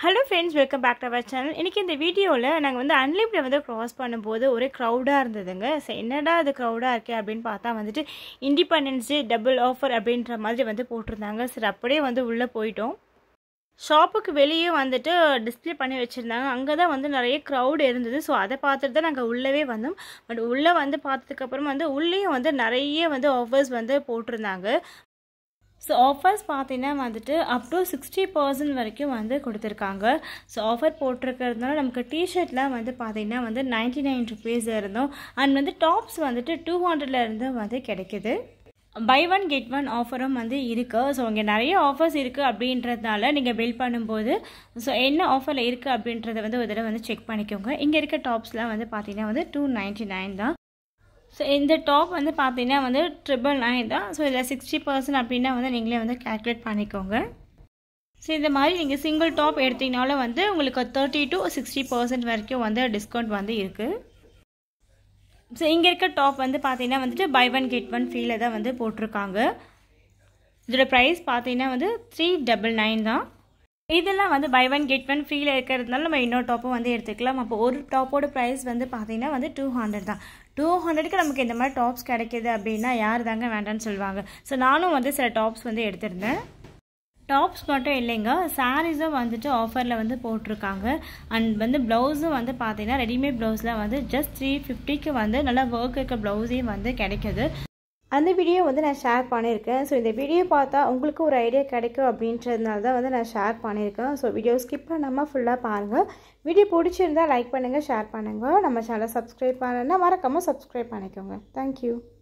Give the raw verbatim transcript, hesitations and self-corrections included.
Hello friends, welcome back to our channel. இன்னைக்கு இந்த வீடியோல நாங்க வந்து அன்லிமிட்டட் வந்து கிராஸ் பண்ணும்போது ஒரே crowd-ஆ இருந்ததுங்க. சோ என்னடா அது crowd-ஆ இருக்கே அப்படினு பார்த்தா வந்துட்டு இண்டிபெண்டன்ஸ் டே டபுள் ஆஃபர் அப்படின்ற மாதிரி வந்து போட்டுருந்தாங்க. சரி அப்படியே வந்து உள்ள போய்ட்டோம். ஷாப்புக்கு வெளியே வந்துட்டு டிஸ்ப்ளே பண்ணி வச்சிருந்தாங்க. அங்க தான் வந்து நிறைய crowd இருந்தது. சோ அத பார்த்துட்டு தான் நாங்க உள்ளவே வந்தோம். பட் உள்ள வந்து பார்த்ததுக்கு அப்புறம் வந்து உள்ளேயும் வந்து நிறைய வந்து ஆஃபர்ஸ் வந்து போட்டுருந்தாங்க. So offers பார்த்தீங்கன்னா வந்துட்டு up to sixty percent வரைக்கும் வந்து கொடுத்திருக்காங்க. So offer போட்டிருக்கிறதுனால நமக்கு டி-ஷர்ட்லாம் வந்து பார்த்தீங்கன்னா வந்து ninety-nine rupees இருந்தோம். அண்ட் வந்து டாப்ஸ் வந்துட்டு two hundred ல இருந்து வந்து கிடைக்குது. பை ஒன் கெட் ஒன் ஆஃபரும் வந்து இருக்கு. ஸோ இங்கே நிறைய ஆஃபர்ஸ் இருக்குது அப்படின்றதுனால நீங்கள் பில் பண்ணும்போது ஸோ என்ன ஆஃபரில் இருக்குது அப்படின்றத வந்து ஒரு தடவை வந்து செக் பண்ணிக்கோங்க. இங்கே இருக்க டாப்ஸ்லாம் வந்து பார்த்தீங்கன்னா வந்து டூ நைன்ட்டி நைன் தான். ஸோ இந்த டாப் வந்து பார்த்தீங்கன்னா வந்து ட்ரிபிள் நைன் தான். ஸோ இதில் சிக்ஸ்டி பர்சன்ட் அப்படின்னா வந்து நீங்களே வந்து கேல்குலேட் பண்ணிக்கோங்க. ஸோ இந்த மாதிரி நீங்கள் சிங்கிள் டாப் எடுத்தீங்கனாலும் வந்து உங்களுக்கு தேர்ட்டி டு சிக்ஸ்டி பர்சன்ட் வரைக்கும் வந்து டிஸ்கவுண்ட் வந்து இருக்குது. ஸோ இங்கே இருக்க டாப் வந்து பார்த்தீங்கன்னா வந்துட்டு பை ஒன் கெட் ஒன் ஃப்ரீல தான் வந்து போட்டிருக்காங்க. இதோட ப்ரைஸ் பார்த்தீங்கன்னா வந்து த்ரீ டபுள் நைன் தான். இதெல்லாம் வந்து பை ஒன் கெட் ஒன் ஃப்ரீல இருக்கிறதுனால நம்ம இன்னொரு டாப்பும் வந்து எடுத்துக்கலாம். அப்போ ஒரு டாப்போட ப்ரைஸ் வந்து பார்த்தீங்கன்னா வந்து டூ ஹண்ட்ரட் தான். டூ ஹண்ட்ரடுக்கு நமக்கு இந்த மாதிரி டாப்ஸ் கிடைக்கிது அப்படின்னா யார் தாங்க வேண்டான்னு சொல்லுவாங்க. ஸோ நானும் வந்து சில டாப்ஸ் வந்து எடுத்திருந்தேன். டாப்ஸ் மட்டும் இல்லைங்க, சாரீஸும் வந்துட்டு ஆஃபரில் வந்து போட்டிருக்காங்க. அண்ட் வந்து ப்ளவுஸும் வந்து பார்த்தீங்கன்னா ரெடிமேட் ப்ளவுஸில் வந்து ஜஸ்ட் த்ரீ ஃபிஃப்டிக்கு வந்து நல்லா ஒர்க் இருக்க ப்ளவுஸையும் வந்து கிடைக்குது. அந்த வீடியோ வந்து நான் ஷேர் பண்ணியிருக்கேன். ஸோ இந்த வீடியோ பார்த்தா உங்களுக்கு ஒரு ஐடியா கிடைக்கும் அப்படின்றதுனால தான் வந்து நான் ஷேர் பண்ணியிருக்கேன். ஸோ வீடியோ ஸ்கிப் பண்ணாமல் ஃபுல்லாக பாருங்கள். வீடியோ பிடிச்சிருந்தால் லைக் பண்ணுங்கள், ஷேர் பண்ணுங்கள். நம்ம சேனலை சப்ஸ்கிரைப் பண்ணலைன்னா மறக்காமல் சப்ஸ்கிரைப் பண்ணிக்கோங்க. தேங்க்யூ.